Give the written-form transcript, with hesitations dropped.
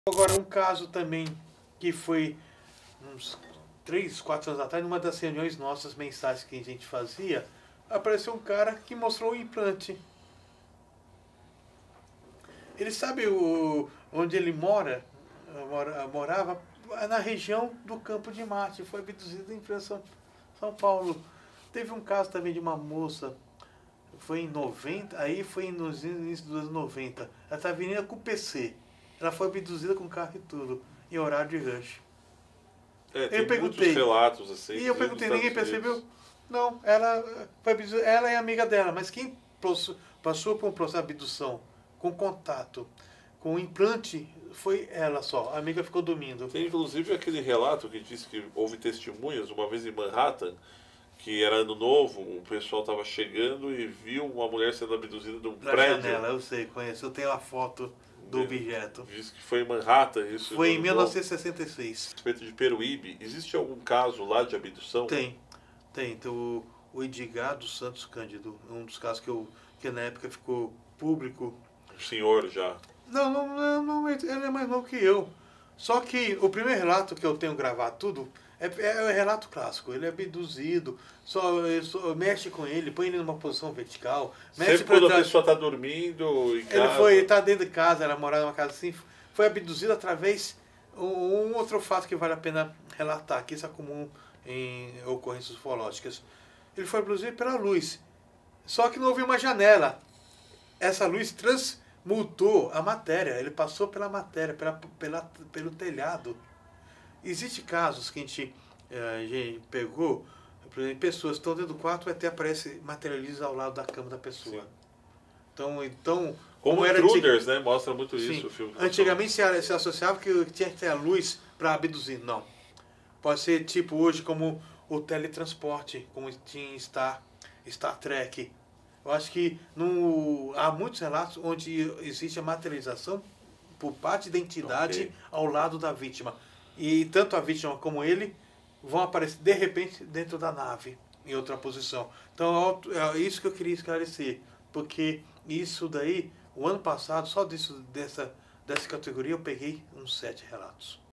Agora, um caso também que foi uns 3, 4 anos atrás, numa das reuniões nossas mensais que a gente fazia, apareceu um cara que mostrou o implante. Ele sabe onde ele morava na região do Campo de Marte, foi abduzido em São Paulo. Teve um caso também de uma moça, foi em 90, aí foi nos inícios dos anos 90. Ela estava vindo com o PC. Ela foi abduzida com carro e tudo, em horário de rush. Tem muitos relatos assim. E eu perguntei, ninguém percebeu? Não, ela foi abduzida, ela é amiga dela, mas quem passou por um processo de abdução com contato, com implante, foi ela só. A amiga ficou dormindo. Tem inclusive aquele relato que diz que houve testemunhas uma vez em Manhattan, que era ano novo, o pessoal estava chegando e viu uma mulher sendo abduzida de um prédio. Janela, eu sei, conheço. Eu tenho a foto do objeto. Diz que foi em Manhattan isso. Foi em 1966. A respeito de Peruíbe, existe algum caso lá de abdução? Tem. Então, o Edgar dos Santos Cândido, um dos casos que na época ficou público. O senhor já? Não, ele é mais novo que eu. Só que o primeiro relato que eu tenho gravado tudo é o relato clássico. Ele é abduzido, só mexe com ele, põe ele numa posição vertical. Sempre quando a pessoa está dormindo em casa. Ele está dentro de casa, ela morava numa casa assim, foi abduzido através. Um outro fato que vale a pena relatar, que isso é comum em ocorrências ufológicas. Ele foi abduzido pela luz. Só que não houve uma janela. Essa luz transmutou a matéria. Ele passou pela matéria, pelo telhado. Existem casos que a gente pegou, por exemplo, pessoas que estão dentro do quarto, o ET aparece, materializa ao lado da cama da pessoa. Então como Intruders, né? Mostra muito isso o filme. Antigamente se associava que tinha que ter a luz para abduzir. Não. Pode ser tipo hoje como o teletransporte, como tinha em Star Trek. Eu acho que há muitos relatos onde existe a materialização por parte da entidade ao lado da vítima. E tanto a vítima como ele vão aparecer de repente dentro da nave, em outra posição. Então é isso que eu queria esclarecer. Porque isso daí, o ano passado, só dessa categoria, eu peguei uns 7 relatos.